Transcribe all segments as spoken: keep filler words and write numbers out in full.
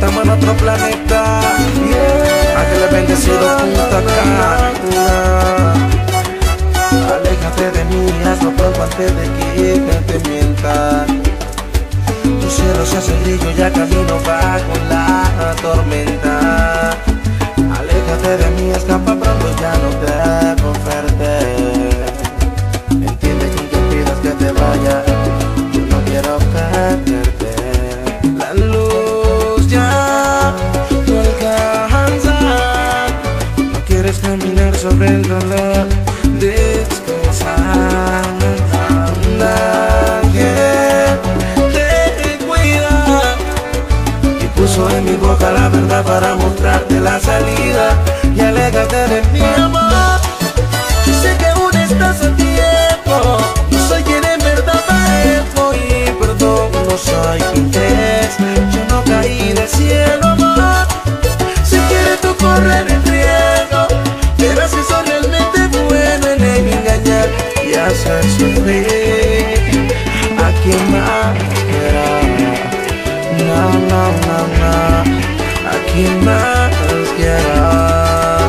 estamos en otro planeta. Yeah. Ángeles bendecidos, Punta Cana. Aléjate de mí, hazlo pronto antes de que te mienta. Tu cielo se hace grillo, ya camino bajo la tormenta. Aléjate de mí, escapa pronto, ya no te oferte. Entiende que aunque pidas que te vaya, yo no quiero perderte. La luz ya no alcanza, no quieres caminar sobre el dolor. Descansa, nadie te cuida y puso en mi boca la verdad para mostrarte la salida. Y aléjate de mi amor, yo sé que aún estás a tiempo. No soy quien en verdad parezco y perdón, no soy quien crees. Yo no caí del cielo, amor. Si quieres tú correr el riesgo, verás que soy realmente bueno en engañar y hacer sufrir a quien más quiera. No, no, no, no, a quien más quiera.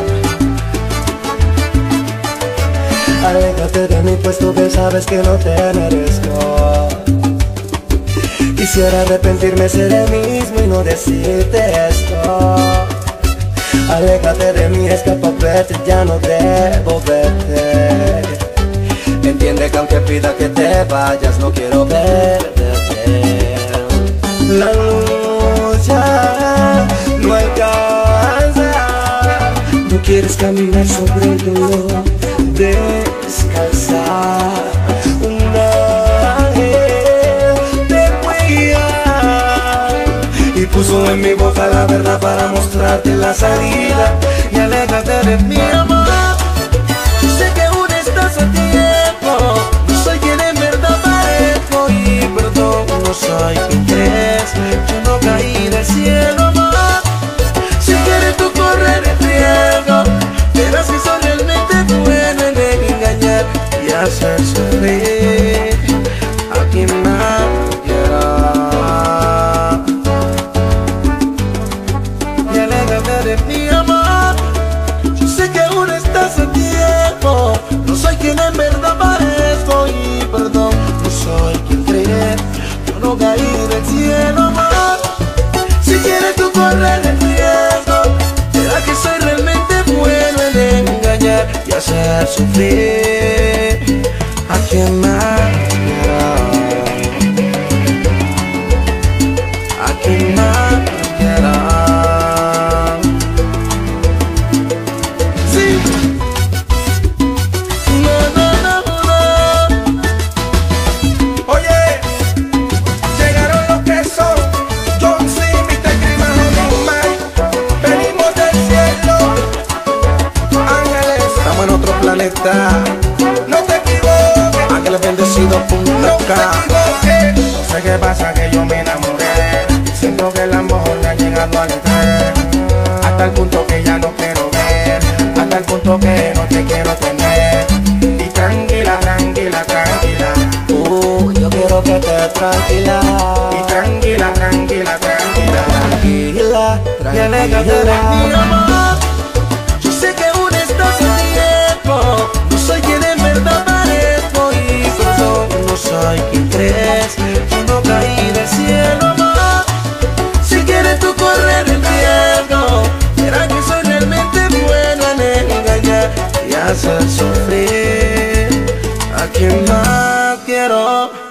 Aléjate de mí, pues tú que sabes que no te merezco. Quisiera arrepentirme, ser el mismo y no decirte esto. Aléjate de mí, escapa, verte, ya no debo verte. Entiende que aunque pida que te vayas, no quiero perderte. La luz ya no alcanza, no quieres caminar sobre el dolor. Descansa, un ángel te cuida y puso en mi boca la verdad para mostrarte la salida. Y aléjate de mi amor, yo sé que aún estás a tiempo. No soy quien en verdad parezco y perdón, no soy quien crees. Yo no caí del cielo, amor. Si quieres tú correr el riesgo, verás que soy realmente bueno en engañar y hacer sufrir a quien más quiera. Y aléjate de mi amor, yo sé que aún estás a tiempo. No soy quien en verdad parezco y perdón, no soy quien crees. Yo no caí del cielo, amor. Si quieres tú correr el riesgo, verás que soy realmente bueno en engañar y hacer sufrir a quien más quiera. A quien más quiera. Sí. No, no, no, no. Oye, llegaron los que son John C, mister Clima, Honey Mike. Venimos del cielo, ángeles, estamos en otro planeta. No te equivoques, ángeles bendecidos, Punta Cana. No te equivoques, no sé qué pasa que yo me enamoré. Siento que el amor me ha llegado al entrar, hasta el punto que ya no quiero ver, hasta el punto que no te quiero tener. Y tranquila, tranquila, tranquila, Uh, yo quiero que te tranquila. y tranquila, tranquila, tranquila. Tranquila, Y aléjate de mi amor, yo sé que aún estás a tiempo. No soy quien en verdad parezco y perdón, no soy quien crees. Yo no caí del cielo, amor. Si quieres tú correr el riesgo, verás que soy realmente bueno en engañar y hacer sufrir a quien más quiero.